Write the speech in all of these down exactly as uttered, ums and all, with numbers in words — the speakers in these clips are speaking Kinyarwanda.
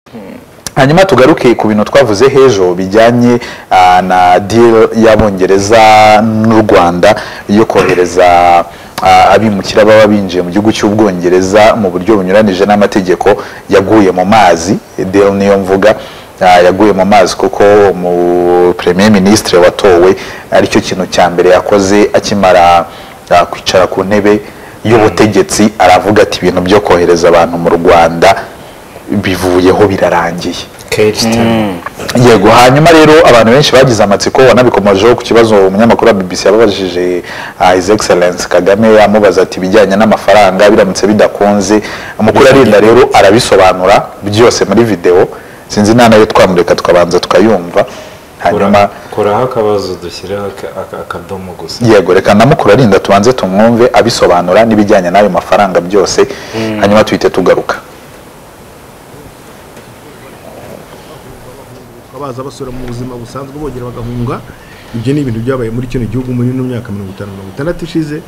hanyuma tugaruke ku bintu twavuze hejo bijyanye uh, na deal y'Abongereza n'u Rwanda yo kohereza uh, abimukira baba binjiye mu gihugu cy'Ubwongereza mu buryo bunyuranije n'amategeko yaguye mu mazi. Deal niyo mvuga uh, yaguye mu mazi kuko mu Premier Ministre watowe ari cyo kintu cya mbere yakoze akimara uh, kwicara ku ntebe y'ubutegetsi aravuga ati ibintu byo kohereza abantu mu Rwanda bivuyeho birarangiye. Mm. Yego, hanyuma rero abantu benshi bagize amatsiko wanabikomojeho ku kibazo umunyamakuru wa B B C yababajije uh, His Excellence Kagame yamubaza ati bijyanye n'amafaranga biramutse bidakunze. Umukuru arinda rero arabisobanura byose muri video, sinzi nana yo twamureka tukabanza tukayumva hanyuma koraho akabazo dushyireho akadomo gusa. Yego, reka namukuru arinda tubanze tumwumve abisobanura n'ibijyanye n'ayo mafaranga byose. Mm. Hanyuma tuhite tugaruka. Abaza basura mu buzima busanzwe bogera bagahunga. Ibyo ni ibintu byabaye muri kino gihugu muri no myaka mirongo itanu mirongo itandatu ishize.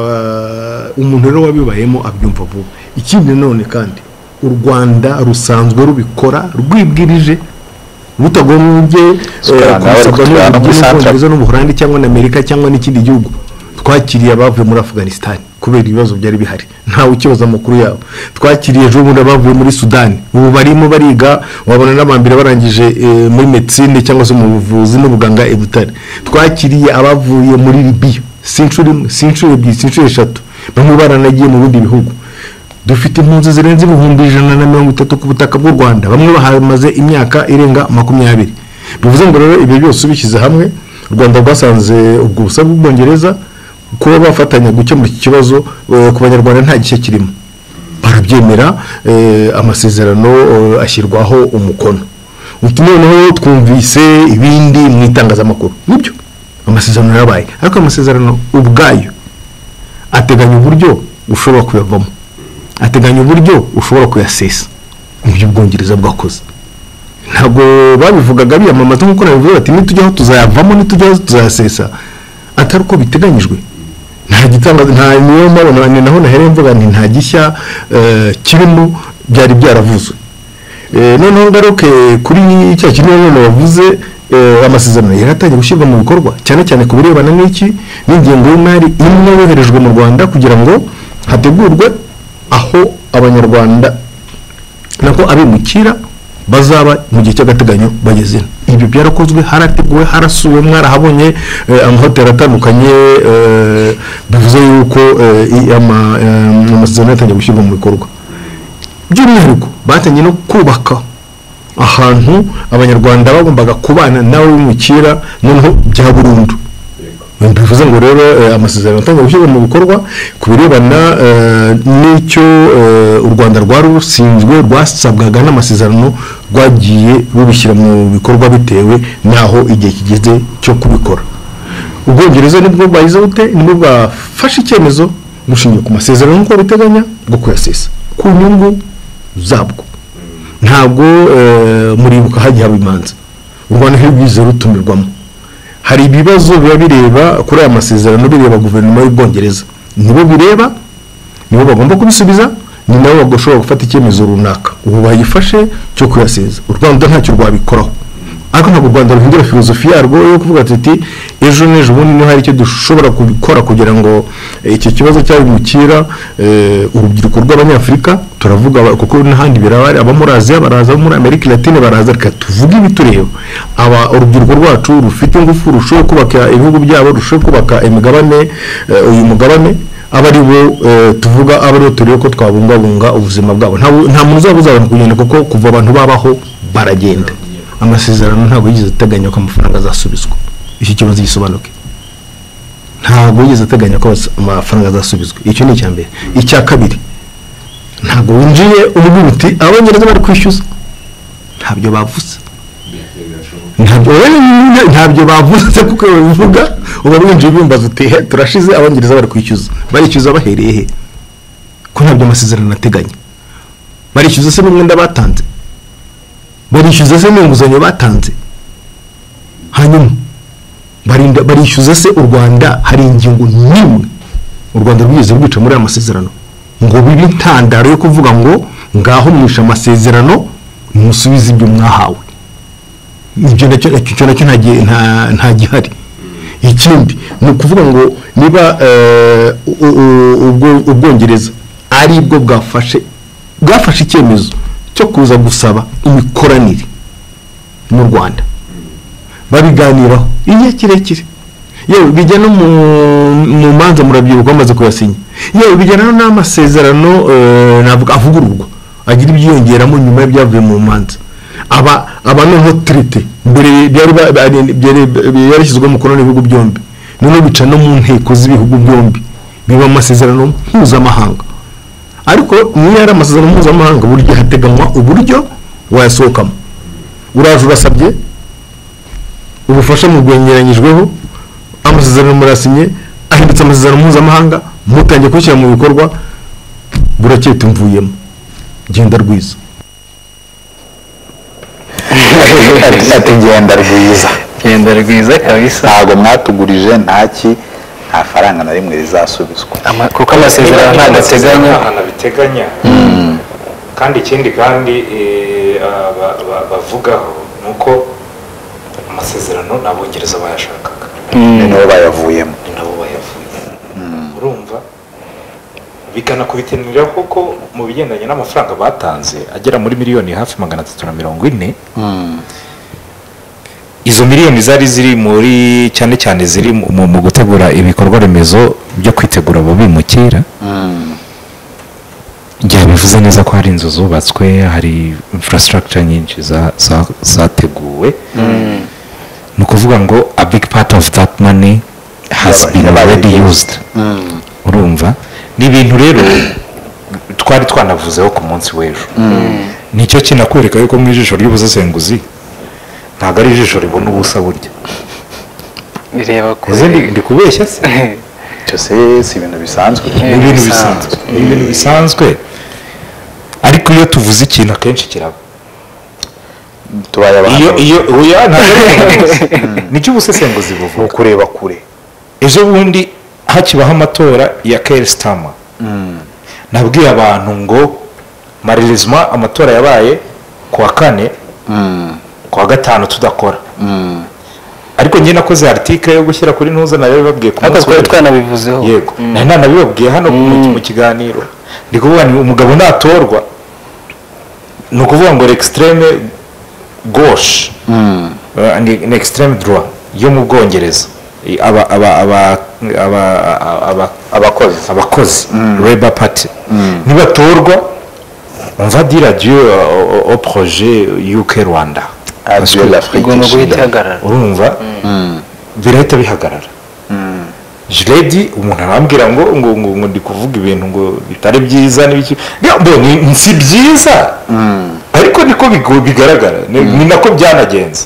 Umuntu rero wabibayemo abyumva vuba. Ikindi none kandi u Rwanda rusanzwe rubikora rwibwirije rutagombye kubisabwa n'Ubuholandi cyangwa n'Amerika cyangwa n'ikindi gihugu. Twakiriye abavuye muri Afghanistan kubera ibibazo byari bihari, ntawe ukibaza amakuru yabo. Twakiriye ejo bundi abavuye muri Sudan, ubu barimo bariga, wabona n'abambere barangije e, muri medicine cyangwa se mu buvuzi n'ubuganga e Butare. Twakiriye abavuye muri Libya, sinshuri sinshuri ebyiri sinshuri eshatu, bamwe baranagiye mu bindi bihugu. Dufite impunzi zirenze ibihumbi ijana na mirongo itatu ku butaka bw'u Rwanda, bamwe bahamaze imyaka irenga makumyabiri. Bivuze ngo rero ibyo byose ubishyize hamwe, u Rwanda rwasanze ubwo busa bw'Ubwongereza kuba bafatanya gukemura iki kibazo ku Banyarwanda nta gishye kirimo. Barabyemera, amasezerano ashyirwaho umukono. Noneho twumvise ibindi mu itangazamakuru, nibyo amasezerano yabaye, ariko amasezerano ubwayo ateganya uburyo ushobora kuyavamo, ateganya uburyo ushobora kuyasesa. Ibyo Ubwongereza bwakoze ntabwo babivugaga biyamamaza nk'uko nabivuga ati nitujyaho tuzayavamo nitujyaho tuzayasesa, atari uko biteganyijwe. Nta gitangaza nta niyo mabona naho nahereye mvuga nti nta gishya kirimo byari byaravuzwe. Noneho ngaruke kuri cya kintu none bavuze amasezerano yaratangiye gushyirwa mu bikorwa cyane cyane ku birebana n'iki n'ingengo y'imari imwe yoherejwe mu Rwanda kugira ngo hategurwe aho Abanyarwanda nako abimukira bazaba mu gihe cy'agateganyo bageze. Ibyo byarakozwe, harateguwe, harasuwe, mwarahabonye amahoteli atandukanye. Bivuze yuko amasezerano yatangiye gushyirwa mu bikorwa. By'umwihariko batangiye no kubaka ahantu Abanyarwanda bagombaga kubana nawe w'umukira noneho bya burundu. Bivuze ngo rero amasezerano yatangiye gushyirwa mu bikorwa ku birebana n'icyo u Rwanda rwari rusinzwe rwasabwaga n'amasezerano rwagiye rubishyira mu bikorwa bitewe naho igihe kigeze cyo kubikora. Ubwongereza nibwo bayize bute nibwo bafashe icyemezo gushingiye ku masezerano nk'uko biteganya bwo kuyasesa ku nyungu zabwo. Ntabwo muribuka hagiye haba imanza u Rwanda rwize rutumirwamo. Hari ibibazo biba bireba kuri aya masezerano bireba guverinoma y'Ubwongereza, nibo bireba, nibo bagomba kubisubiza, ni nabo bagashobora gufata icyemezo runaka. Ubu bayifashe cyo kuyaseza. U Rwanda ntacyo rwabikoraho, ariko ntabwo u Rwanda ruhindura filozofi yarwo yo kuvuga ati ejo n'ejo bundi niho hari icyo dushobora kubikora kugira ngo iki kibazo cyabimukira urubyiruko rw'Abanyafurika. Turavuga kuko n'ahandi birabari aba muri Aziya baraza, muri Amerika Latine baraza, reka tuvuge ibitureba. Aba urubyiruko rwacu rufite ingufu rushobora kubaka ibihugu byabo, rushobora kubaka imigabane, uyu mugabane abari bo tuvuga abari turiyo ko twabungabunga ubuzima bwabo. Nta muntu uzabuza abantu kugenda kuko kuva abantu babaho baragenda. Amasezerano ntabwo yigeze ateganya ko amafaranga azasubizwa. Iki kibazo gisobanuke. Ntabwo yigeze ateganya ko amafaranga azasubizwa. Icyo ni icya mbere. Icya kabiri, ntabwo winjiye umubuti Abongereza bari kwishyuza. Ntabyo bavuze. Ntabyo ntabyo bavuze kuko bivuga uba winjiye bimbaza uti he turashize Abongereza bari kwishyuza. Barishyuza bahereye he? Ko ntabyo amasezerano ateganya. Barishyuza se n'umwenda batanze. Barishyuza se n'inguzanyo batanze. Hanyuma barinda barishyuza se u Rwanda hari ingingo nimwe u Rwanda rwize rwica muri amasezerano ngo bibi ntandaro yo kuvuga ngo ngaho mwisha amasezerano musubize ibyo mwahawe. Ibyo nacyo icyo nacyo nta nta gihari. Ikindi ni ukuvuga ngo niba Ubwongereza ari bwo bwafashe bwafashe icyemezo cyo kuza gusaba imikoranire mu Rwanda, babiganiraho igihe kirekire, yewe bijya no mu manza murabyibuka bamaze kuyasinya, yewe bijyana n'amasezerano navuga avugururwa agira ibyiyongeramo nyuma y'ibyavuye mu manza. aba aba noneho trite mbere byari yarishyizwe mu korona ibihugu byombi, none bica no mu nteko z'ibihugu byombi biba amasezerano mpuzamahanga. Ariko niyo ari amasezerano mpuzamahanga buryo hateganywa uburyo wayasohokamo. Uraje urasabye ubufasha mu bwengeranyijweho, amasezerano murasinye ahindutse amasezerano mpuzamahanga, mutangiye kushyira mu bikorwa, burakete mvuyemo genda rwiza. ati genda rwiza genda rwiza kabisa, ntabwo mwatugurije ntaki, nta faranga na rimwe rizasubizwa kuko amasezerano ntabwo ateganya biteganya. Kandi ikindi kandi bavugaho nuko amasezerano n'Abongereza bayashakaga, nabo bayavuyemo nabo bayavuyemo. Urumva bikanakubitenira koko mu bigendanye n'amafaranga batanze agera muri miliyoni hafi magana atatu na mirongo ine. Izo miliyoni zari ziri muri cyane cyane ziri mu gutegura ibikorwa remezo byo kwitegura abo bimukira. Njya bivuze neza ko hari inzu zubatswe, hari infrastructure nyinshi zateguwe. Ni ukuvuga ngo a big part of that money has been already used. Urumva ni ibintu rero twari twanavuzeho ku munsi w'ejo. Nicyo kinakwereka yuko mu ijisho ry'ubusesenguzi ntabwo ari ijisho ribona ubusa burya bireba ko ndi kubeshya se. cyose si ibintu bisanzwe, ibintu bisanzwe ibintu bisanzwe ariko iyo tuvuze ikintu akenshi kiraba. tubaye abantu iyo iyo oya ntabwo nicyo ubusesenguzi buvuga, kureba kure. ejo bundi hakibaho amatora ya Keir Starmer, nabwiye abantu ngo malheureusement amatora yabaye kuwa kane, kuwa gatanu tudakora. Ariko njye nakoze article yo gushyira kuri ntuza nayo babwiye ku munsi w'ejo twanabivuzeho. Yego nari nanabibabwiye hano mu kiganiro, ndi kuvuga ni umugabo natorwa ni ukuvuga ngo l'extreme gauche ni extreme droit yo mu Bwongereza, aba aba aba aba abakozi abakozi Labour Party nibatorwa on va dire adieu au projet U K Rwanda, adieu l'Afrique. Urumva birahita bihagarara. Jredi umuntu arambwira ngo ngo ngo ndi kuvuga ibintu ngo bitari byiza n'ibiki, ni si byiza ariko niko bigaragara, ni nako byanagenze.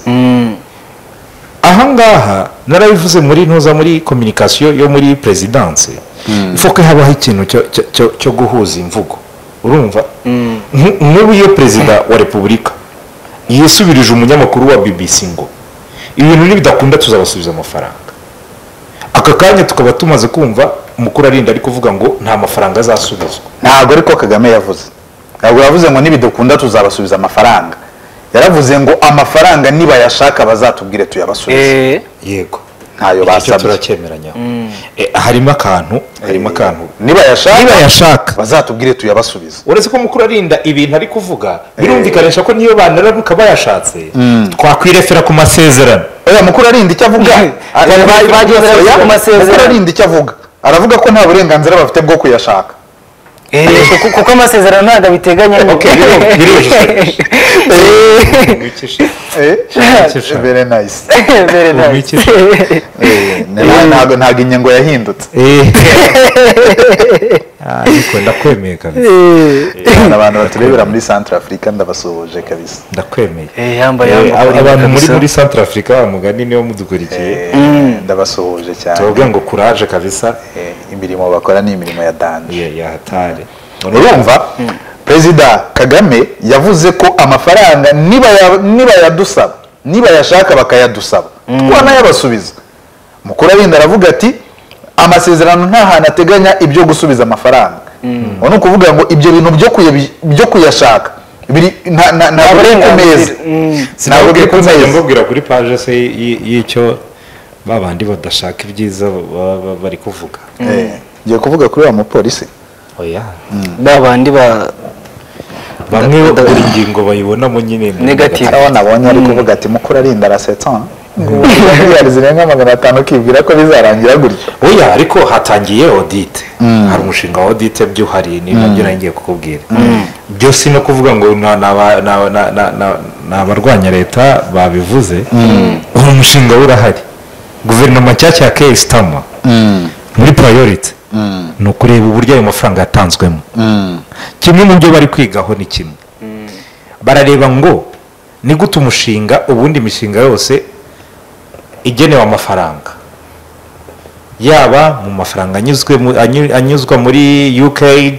Aha ngaha narabivuze muri ntuza muri communication yo muri presidence, faut que habaho ikintu cyo guhuza imvugo. Urumva nk'ubu iyo perezida wa repubulika yisubirije umunyamakuru wa B B C ngo ibintu nibidakunda tuzabasubiza amafaranga, aka kanya tukaba tumaze kumva umukuru arinda ari kuvuga ngo nta mafaranga azasubizwa. Ntabwo ariko Kagame yavuze, ntabwo yavuze ngo nibidakunda tuzabasubiza amafaranga, yaravuze ngo amafaranga niba yashaka bazatubwire tuyabasubize. Yego ntayo basabye, turacyemeranya. Harimo akantu harimo akantu niba yashaka niba yashaka bazatubwire tuyabasubize. Uretse ko mukuru arinda ibintu ari kuvuga birumvikanisha ko niyo banarabuka bayashatse twakwirefera ku masezerano. Oya mukuru arinda icyo avuga, bagendera ku masezerano. Mukuru arinda icyo avuga, aravuga ko nta burenganzira bafite bwo kuyashaka. Eh kuko amasezerano ntabwo biteganya. Okay, eh very nice very nice. Eh ntabwo ntabwo inyengo yahindutse. Ariko ndakwemeye kabisa. Abantu baturebera muri Central Africa ndabasuhuje kabisa. Ndakwemeye. Eh yambaye abantu muri muri Central Africa bamugani niyo mudukurikiye. Ndabasuhuje cyane. Tuvuga ngo courage kabisa. Imirimo bakora ni imirimo ya danje. Ya hatari. Urumva Perezida Kagame yavuze ko amafaranga niba niba yadusaba niba yashaka bakayadusaba twana yabasubiza. Mukuru arinda aravuga ati amasezerano nta hantu ateganya ibyo gusubiza amafaranga. Ono kuvuga ngo ibyo bintu byo byo kuyashaka biri nta- nta- ntabwo biri ku meza ntabwo biri ku nzajya meza mbabwira kuri paje se y- y'icyo ba bandi badashaka ibyiza baba baba bari kuvuga Eh, ngiye kuvuga kuri wa mupolisi oya ba bandi ba bamwe Da- da- buri ngingo bayibonamo nyine mu Negative. hariho nabonye ari kuvuga ati mukuru arinda arasetsa miliyari zirenga magana atanu ukibwira ko bizarangira gutyo oya ariko hatangiye audit hari umushinga wa audit byuhari ni nabyo nari ngiye kukubwira byose no kuvuga ngo na- na- na- na- na- na- na- ni abarwanya leta babivuze uwo mushinga we urahari guverinoma nshyashya ya kesitama muri priority ni ukureba uburyo ayo mafaranga yatanzwemo kimwe mu byo bari kwigaho ni kimwe barareba ngo ni gute umushinga ubundi imishinga yose igenewe amafaranga yaba mu mafaranga anyuzwe mu- anyu- anyuzwa muri ukaid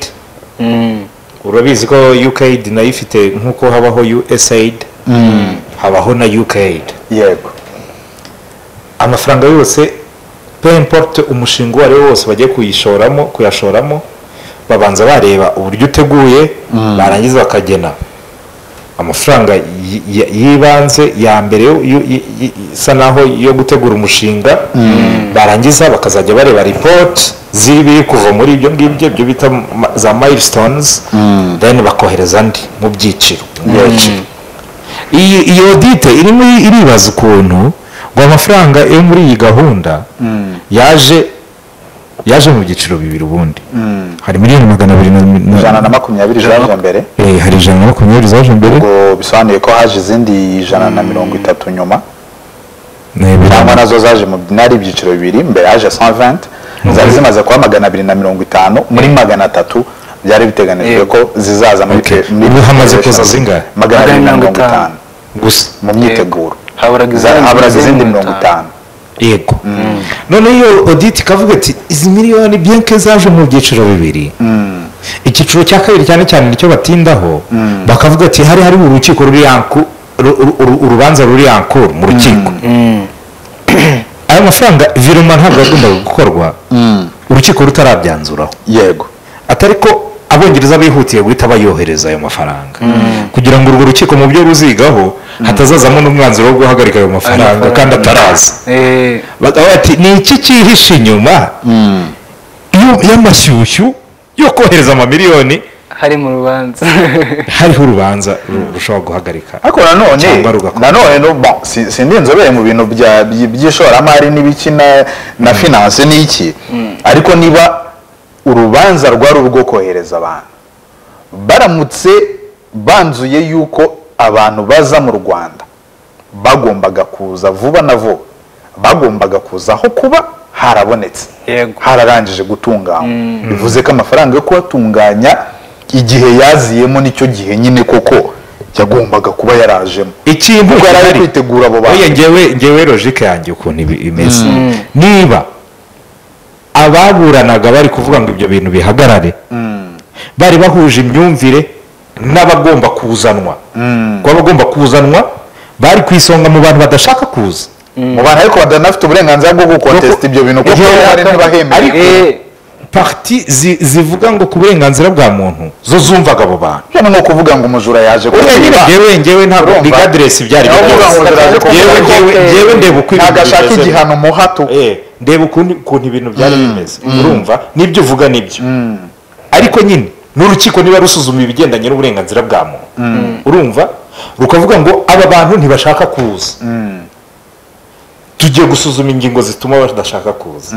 urabizi ko ukaid nayo ifite nk'uko habaho usaid habaho na ukaid yego amafaranga yose peu importe umushinga uwo ari wo wose bagiye kuyishoramo kuyashoramo babanza bareba uburyo uteguye barangiza bakagena amafaranga y- y- y'ibanze ya mbere yo- yo- y- y- isa naho yo gutegura umushinga barangiza bakazajya bareba report z'ibiri kuva muri ibyo ngibyo ibyo bita ma- za milestones then bakohereza andi mu byiciro iyi iyi audit irimo iribaza ukuntu ngo amafaranga yo muri iyi gahunda yaje yaje mu byiciro bibiri ubundi hari miliyoni magana abiri na ijana na makumyabiri zaje mbere Eh, hari ijana na makumyabiri zaje mbere ubwo bisobanuye ko haje izindi ijana na mirongo itatu nyuma Ne, biri- cyangwa nazo zaje mu nari ibyiciro bibiri mbere haje cent vingt zari zimaze kuba magana abiri na mirongo itanu muri magana atatu byari biteganijwe ko zizaza muri Okay. muri Ubu hamaze kuza zingahe? magana abiri na mirongo itanu gusa mu myiteguro haburaga Za- izindi haburaga izindi mirongo itanu yego none iyo audit ikavuga ati izi miliyoni byenke zaje mu byiciro bibiri icyiciro cya kabiri cyane cyane nicyo batindaho bakavuga ati hari hari urukiko ruri yanku ru- ru- ru- urubanza ruri yankuru mu rukiko ayo mafaranga viruma ntabwo yagombaga gukorwa urukiko rutarabyanzuraho yego atari ko abongereza bihutiye guhita bayohereza ayo mafaranga kugira ngo urwo rukiko mu byo ruzigaho hatazazamo n'umwanzuro wo guhagarika ayo mafaranga kandi ataraza Eh, bakaba bati ni iki cyihishe inyuma y'u- y'amashyushyu yo kohereza amamiliyoni hari mu rubanza hariho urubanza ru- rushobora guhagarika ariko nanone Cyangwa rugakomeza. nanone no bon si- sindi inzobere mu bintu bya- by- by'ishoramari n'ibiki na na finance n'iki ariko niba urubanza rwari urwo kohereza abantu baramutse banzuye yuko abantu baza mu Rwanda bagombaga kuza vuba na vuba bagombaga kuza aho kuba harabonetse Yego. hararangije gutunganywa bivuze ko amafaranga yo kubatunganya igihe yaziyemo nicyo gihe nyine koko yagombaga kuba yarajemo ikintu kuko yari ari gihari- kwitegura abo bantu oya ngewe ngewe logike yanjye ukuntu ibi- imeze niba ababuranaga bari kuvuga ngo ibyo bintu bihagarare bari bahuje imyumvire n'abagomba kuzanwa kuko abagomba kuzanwa bari ku isonga mu bantu badashaka kuza mu bantu ariko badanafite uburenganzira bwo gukontesita ibyo bintu kuko Ibyo- hari ntibahemere ariko Eh, parti zi- zivuga ngo ku burenganzira bwa muntu zo zumvaga abo bantu hano ni ukuvuga ngo umujura yaje Oya, nyine kwiba ngewe ngewe ntabwo Urumva? rigaderesi byari Naho uvuga ngo umujura yaje ngewe kwiba ngewe ngewe ndeba uko ntabwo ashaka bimeze. igihano mu hato Eh, ndeba ukuntu ukuntu ibintu byari bimeze urumva n'ibyo uvuga nibyo ariko nyine n'urukiko niba rusuzuma ibigendanye n'uburenganzira bwa muntu urumva rukavuga ngo aba bantu ntibashaka kuza tugiye gusuzuma ingingo zituma badashaka kuza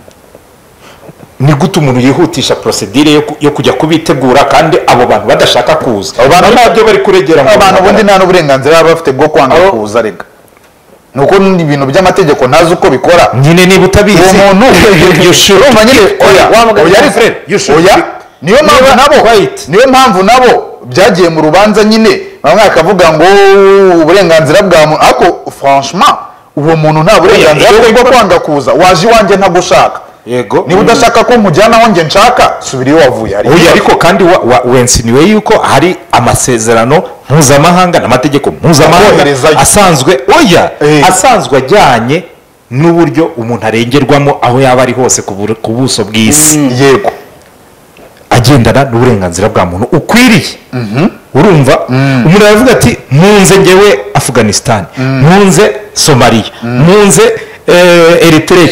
ni gute umuntu yihutisha procedure yo ku- yo kujya kubitegura kandi abo bantu badashaka kuza Abo bantu- ntabyo bari kuregera ngo abantu ubundi bahagarare. nta n'uburenganzira baba bafite bwo kwanga kuza rega ni uko ibintu by'amategeko ntazi uko bikora nyine niba utabizi uwo muntu you should urumva nyine oya wamugana oya ariko Fred, you should oya be- niyo mpamvu Niba- nabo Wait. niyo mpamvu nabo byagiye mu rubanza nyine bamwe bakavuga ngo uburenganzira bwa muntu ariko franchement uwo muntu nta burenganzira iyo bwe bwo wikora- kwanga kuza waje iwanjye ntagushaka yego niba udashaka ko mujyana aho njye nshaka subira iyo wavuye hari oya ariko kandi wa- wa- wensiniwe yuko hari amasezerano mpuzamahanga n'amategeko mpuzamahanga Aboherezayo. asanzwe oya Eh. asanzwe ajyanye n'uburyo umuntu arengerwamo aho yaba ari hose ku bur- ku buso bw'isi yego agendana n'uburenganzira bwa muntu ukwiriye urumva umuntu aravuga ati munze ngewe Afghanistan munze Somalia munze eh, Eritrea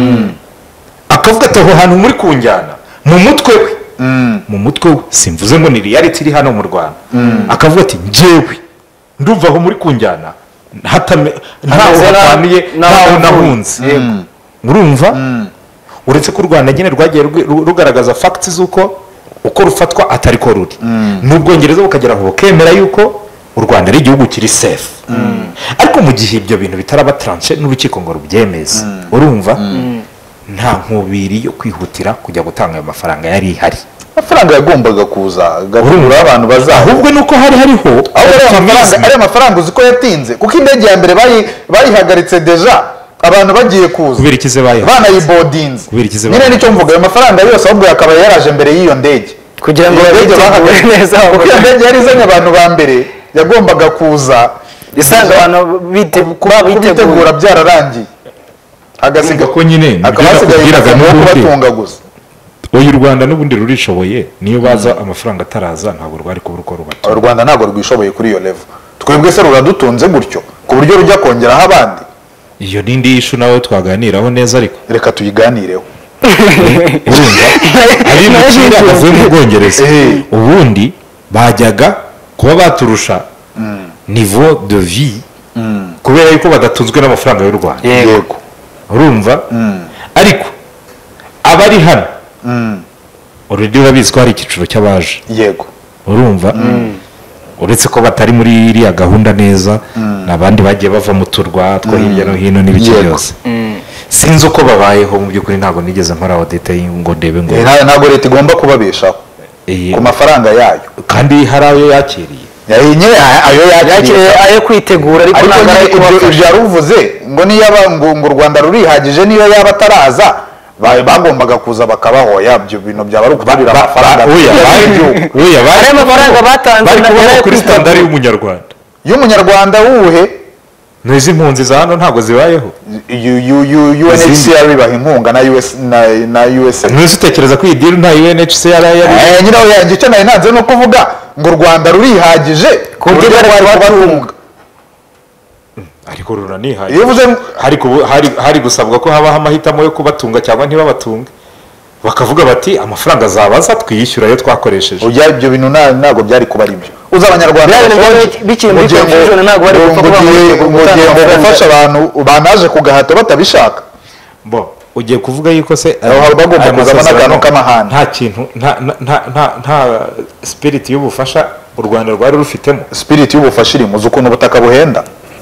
akavuga ati aho hantu muri kunjyana mu mutwe we mu mutwe we simvuze ngo ni reality iri hano mu Rwanda akavuga ati ngewe ndumva aho muri kunjyana hatame ntaho hataniye ntaho nahunze urumva uretse ko u Rwanda nyine rwagiye rugaragaza facts z'uko uko rufatwa atari ko ruri n'ubwongereza bukagera aho kemera yuko u Rwanda ari igihugu kiri safe ariko mu gihe ibyo bintu bitaraba tranche n'urukiko ngo rubyemeze urumva nta nkubiri yo kwihutira kujya gutanga ayo mafaranga yari ihari amafaranga yagombaga kuza gahurura abantu bazaho ahubwo nuko hari hariho ari amafaranga uzi ko yatinze kuko indege ya mbere bayihagaritse deja abantu bagiye kuza kubera ikize baye banayibodinze nyine nicyo mvuga ayo mafaranga yose ahubwo yakaba yaraje mbere y'iyo ndege kugira ngo bahagarare neza kuko iyo ndege yari izanye abantu ba mbere yagombaga kuza isanga abantu bitegura byararangiye agasiga ko nyine akabasigaye no kubatunga gusa uyu Rwanda n'ubundi rurishoboye niyo baza amafaranga ataraza ntabwo rwari kubura uko rubato u Rwanda ntabwo rwishoboye kuri iyo level twebwe se ruradutunze gutyo ku buryo rujya kongeraho abandi iyo nindi ishu nawe twaganiraho neza ariko reka tuyiganireho urumva ari mukira avuye mu Bwongereza ubundi bajyaga kuba baturusha niveau de vie kubera yuko badatunzwe n'amafaranga y'u Rwanda yego urumva ariko abari hano already urabizi ko hari ikiciro cy'abaje yego urumva uretse ko batari muri iriya gahunda neza n'abandi bagiye bava mu turwa two hirya no hino n'ibiki byose sinzi uko babayeho mu by'ukuri ntabwo nigeze nkora audit ngo ndebe ngo ntabwo leta igomba kubabeshaho ku mafaranga yayo kandi hari ayo yakiriye ayo yakiriye ayo kwitegura ariko ibyo yaruvuze ngo niyo ngo u Rwanda rurihagije niyo yaba ataraza bagombaga kuza bakabahoya ibyo bintu byaba ari ukubarira amafaranga oya bari amafaranga batanze bari kuri standard y'umunyarwanda y'umunyarwanda wuhe n'izi impunzi za hano ntabwo zibayeho U N H C R bibaha inkunga na U S na U S A mwese utekereza ko iyi deal nta U N H C R yari eh nyine oya ngice nayo nanze no kuvuga ngo u Rwanda rurihagije ku buryo bari kubatunga ariko ruranihaye bivuze hari hari gusabwa ko habaho amahitamo yo kubatunga cyangwa ntibabatunge bakavuga bati amafaranga azabaza twiyishyura yo twakoresheje ujya ibyo bintu ntago byari kuba ari byo uza abanyarwanda bikiri muri confusion ntago bari gufasha abantu banaje kugahato batabishaka bo ugiye kuvuga yuko se bagomba kuzana n'akantu k'amahane nta kintu nta nta nta spirit y'ubufasha u Rwanda rwari rufitemo spirit y'ubufasha iri muzi ukuntu ubutaka buhenda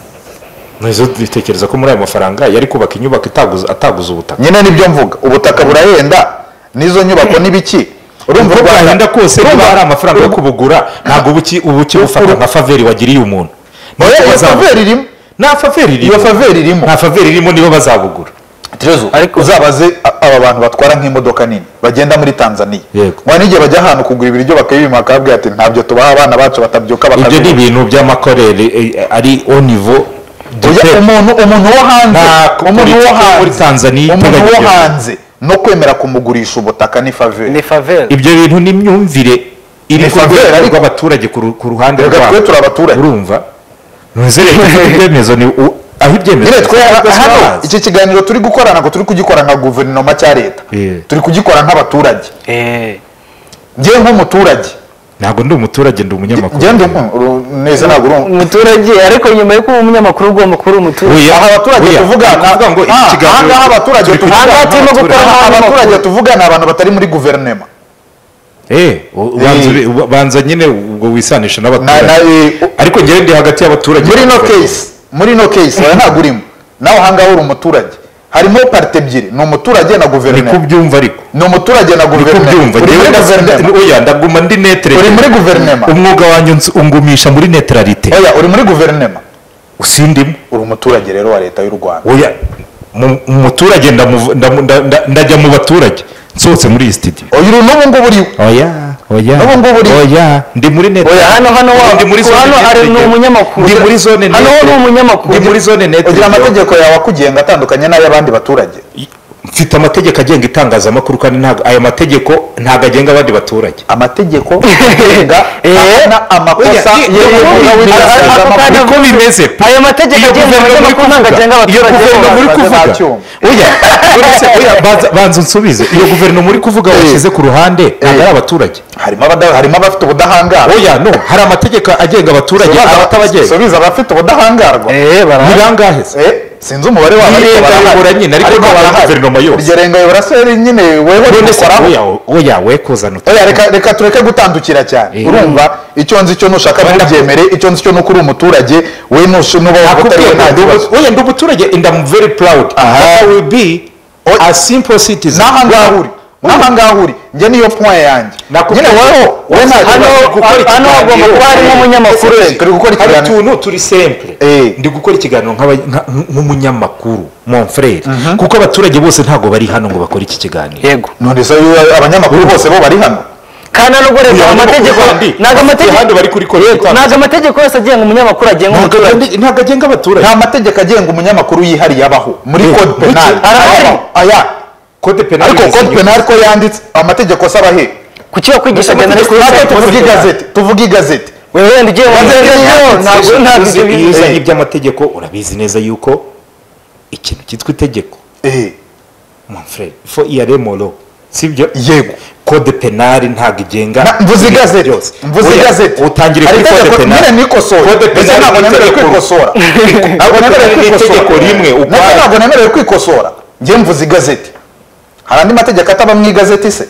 Naizo dutekereza ko muri ayo mafaranga yari kubaka inyubako itaguza ataguza ubutaka nyine nibyo mvuga ubutaka burahenda nizo nyubako nibiki urumva Rwanda kose niba hari amafaranga yo kubugura ntabwo ubuki ubuki bufata nka faveri wagiriye umuntu oya faveri irimo na faveri irimo iyo faveri irimo na faveri irimo nibo bazabugura Trezo ariko uzabaze aba bantu batwara nk'imodoka nini bagenda muri Tanzania wanige bajya ahantu kugura ibiryo bakabima akabwira ati ntabyo tubaha abana bacu batabyuka bakazi ibyo ni ibintu by'amakorere ari au niveau umuntu umuntu wo hanze umuntu wo hanze muri Tanzania umuntu wo hanze no kwemera kumugurisha ubutaka ni faveur ni faveur ibyo bintu ni myumvire iri ku rwego rw'abaturage ku ruhande rwabo twe turi abaturage urumva nuzere ibyemezo ni aho ibyemezo hano iki kiganiro turi gukorana ngo turi kugikora nka guverinoma cya leta turi kugikora nk'abaturage eh ngiye nk'umuturage ntabwo ndi umuturage ndi umunyamakuru genda neza ntabwo uri umuturage ariko nyuma yo kuba umunyamakuru ugomba kuba umuturage aha abaturage tuvuga kuvuga ngo ikiganiro aha abaturage tuvuga abaturage tuvuga ni abantu batari muri guverinoma eh banza nyine ubwo wisanisha n'abaturage ariko ngewe ndi hagati y'abaturage muri no case muri no case wala ntabwo urimo nawe ahangaho uri umuturage harimo parte ebyiri ni umuturage na guverinoma ni kubyumva ariko ni umuturage na guverinoma oya ndaguma ndi netre uri muri guverinoma umwuga wanjye ungumisha muri neutralité oya uri muri guverinoma usindimo uri umuturage rero wa leta y'u Rwanda oya umuturage ndajya mu baturage nsohotse muri studio oya uri n'ubu ngubu uri oya oya n'ubu ngubu uri oya ndi muri net oya hano hano ndi muri zone hano ari n'umunyamakuru ndi muri zone hano ni umunyamakuru ndi muri zone net ugira amategeko yawe akugenga atandukanye n'ay'abandi baturage mfite amategeko agenga itangazamakuru kandi ntabwo aya mategeko ntabwo agenga abandi baturage amategeko agenga ahana amakosa niko bimeze ayo mategeko agenga abanyamakuru ntabwo agenga iyo guverinoma uri kuvuga oya oya banza unsubize iyo guverinoma uri kuvuga washyize ku ruhande ntabwo ari abaturage harimo abafite ubudahangarwa oya no hari amategeko agenga abaturage abatabagenga subiza abafite ubudahangarwa ni bangahe sinzi umubare wabo ariko barahura nyine ariko ntabwo guverinoma yose iryo renga yobora se nyine weho nikoraho oya we kuzana oya reka reka tureke gutandukira cyane urumva icyo nzi cyo nushaka ntubyemere icyo nzi cyo nuko uri umuturage we nusho nuba utari oya ndi umuturage and I'm very proud I will be a simple citizen naha ngahuri naha ngahuri nge niyo point yanjye nyine weho we nta hano hano agomba kuba harimo umunyamakuru turi gukora ikiganiro tuntu turi simple ndi gukora ikiganiro nk'umunyamakuru mon frère kuko abaturage bose ntago bari hano ngo bakore iki kiganiro yego none se abanyamakuru bose bo bari hano kana no goreza amategeko naga amategeko handi bari kuri koreka naga amategeko yose agenga umunyamakuru agenga umuturage ntago agenga abaturage nta mategeko agenga umunyamakuru yihariye abaho muri code penal aya code penal ariko code penal ko yanditse amategeko asaba he kuki bakwigisha journalist tuvuga igazeti tuvuga igazeti wewe ndigiye ntabwo ntabwo ibiza iby'amategeko urabizi neza yuko ikintu cyitwa itegeko eh mon frère fo iyaremolo sibyo yego code penal ntabwo igenga mvuze igazeti mvuze igazeti utangire kuri code penal nyine nikosora code penal ntabwo nemerewe kwikosora ntabwo nemerewe itegeko rimwe ukwaye ntabwo nemerewe kwikosora ngiye mvuze igazeti hari andi mategeko ataba mu igazeti se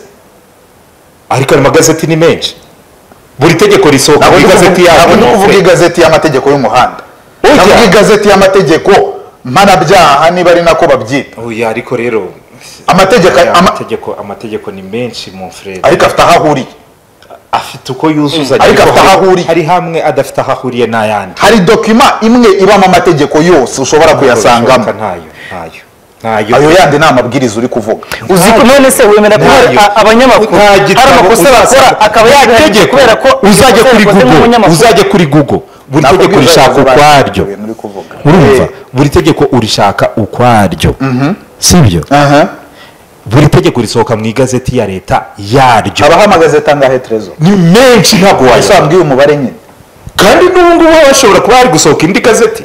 ariko ayo magazeti ni menshi buri tegeko risohoka mu igazeti yawe ntabwo ndi kuvuga igazeti y'amategeko y'umuhanda ntabwo igazeti y'amategeko mpanabyaha niba ari nako babyita oya ariko rero amategeko amategeko amategeko ni menshi mon frère ariko afite aho ahuriye afite uko yuzuza ariko afite aho ahuriye hari hamwe adafite aho ahuriye n'ayandi hari dokima imwe ibamo amategeko yose ushobora kuyasangamo ntayo ntayo ntayo ayo yandi ni amabwiriza uri kuvuga uzi ko none se wemera ko abanyamakuru hari amakosa bakora akaba yagiye kubera ko uzajya kuri Google uzajya kuri Google buri tegeko rishaka ukwaryo urumva buri tegeko urishaka ukwaryo sibyo buri tegeko risohoka mu igazeti ya leta yaryo habaho amagazeti angahe Trezo ni menshi ntabwo wayasambwiye umubare nyine kandi n'ubu ngubu bashobora kuba hari gusohoka indi gazeti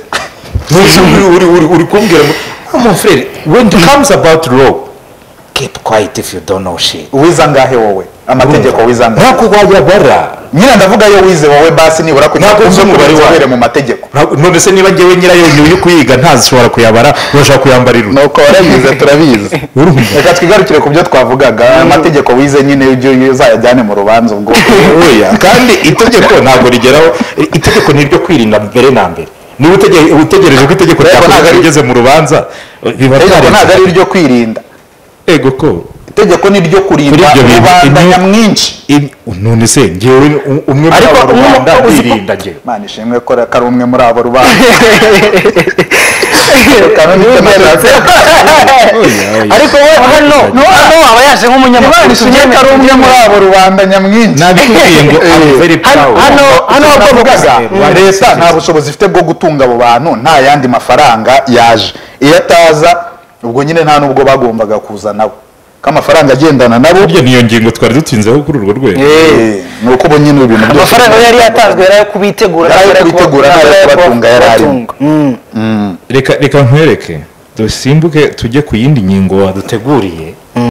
uri uri uri kumbwira mon frère when it comes about law keep quiet if you don't know shit wiza ngahe wowe amategeko wiza ngahe ntabwo wayabara nyine ndavuga yo wize wowe basi nibura kugira ngo uze umubare wabere mu mategeko none se niba ngewe nyirayo niyo kuyiga ntazishobora kuyabara urashaka kuyambarira nuko warabize turabizi reka twigarukire ku byo twavugaga amategeko wize nyine ujye uzayajyane mu rubanza ubwo oya kandi itegeko ntabwo rigeraho itegeko ni ryo kwirinda mbere na mbere niba utegereje ko itegeko ryakoze rigeze mu rubanza itegeko ntabwo ari iryo kwirinda ego ko itegeko ni ryo kurinda rubanda nyamwinshi none se ngewe umwe muri abo rubanda kwirinda ngewe mana ishimwe ko ari umwe muri abo rubanda ariko hano hano aba yaje nk'umunyamakuru ishimwe ko ari umwe muri abo rubanda nyamwinshi nabikubwiye ngo hano hano bavugaga leta nta bushobozi ifite bwo gutunga abo bantu nta yandi mafaranga yaje iyo ataza ubwo nyine nta nubwo bagombaga kuza nabo kamafaranga agendana nabo buryo niyo ngingo twari dutinzeho kuri urwo rwego eh nuko bo nyine ibintu byose amafaranga yari yatanzwe yari kubitegura yari kubitegura yari kubatunga yari ari reka reka nkwereke dusimbuke tujye ku yindi ngingo waduteguriye